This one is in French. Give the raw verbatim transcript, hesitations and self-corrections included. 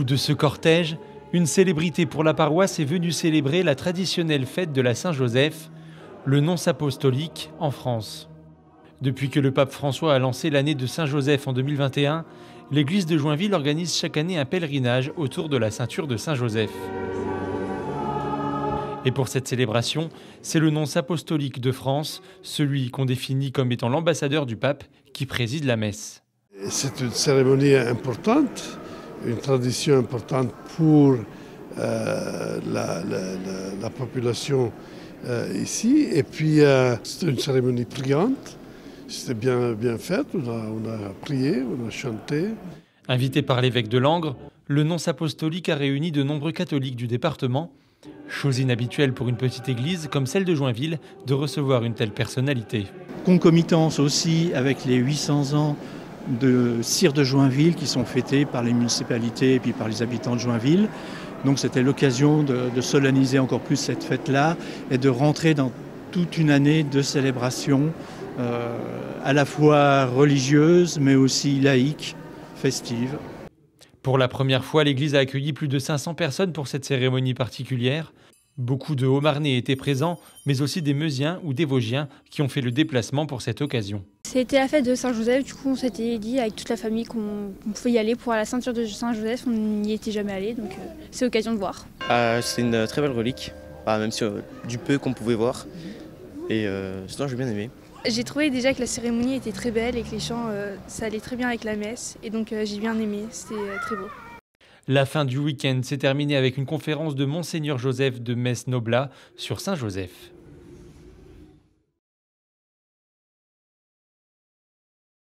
de ce cortège, une célébrité pour la paroisse est venue célébrer la traditionnelle fête de la Saint-Joseph, le nonce apostolique en France. Depuis que le pape François a lancé l'année de Saint-Joseph en deux mille vingt et un, l'église de Joinville organise chaque année un pèlerinage autour de la ceinture de Saint-Joseph. Et pour cette célébration, c'est le nonce apostolique de France, celui qu'on définit comme étant l'ambassadeur du pape, qui préside la messe. C'est une cérémonie importante, une tradition importante pour euh, la, la, la, la population euh, ici. Et puis, euh, c'est une cérémonie priante. C'était bien, bien fait. On a, on a prié, on a chanté. Invité par l'évêque de Langres, le nonce apostolique a réuni de nombreux catholiques du département. Chose inhabituelle pour une petite église comme celle de Joinville de recevoir une telle personnalité. Concomitance aussi avec les huit cents ans de cire de Joinville qui sont fêtés par les municipalités et puis par les habitants de Joinville. Donc c'était l'occasion de, de solenniser encore plus cette fête-là et de rentrer dans toute une année de célébration euh, à la fois religieuse mais aussi laïque, festive. Pour la première fois, l'église a accueilli plus de cinq cents personnes pour cette cérémonie particulière. Beaucoup de Haut-Marnais étaient présents, mais aussi des Meusiens ou des Vosgiens qui ont fait le déplacement pour cette occasion. C'était la fête de Saint-Joseph, du coup on s'était dit avec toute la famille qu'on qu'on pouvait y aller pour la ceinture de Saint-Joseph, on n'y était jamais allé, donc euh, c'est l'occasion de voir. Euh, c'est une très belle relique, bah, même si euh, du peu qu'on pouvait voir, et euh, sinon j'ai bien aimé. J'ai trouvé déjà que la cérémonie était très belle et que les chants, euh, ça allait très bien avec la messe, et donc euh, j'ai bien aimé, c'était euh, très beau. La fin du week-end s'est terminée avec une conférence de Monseigneur Joseph de Metz-Noblat sur Saint-Joseph.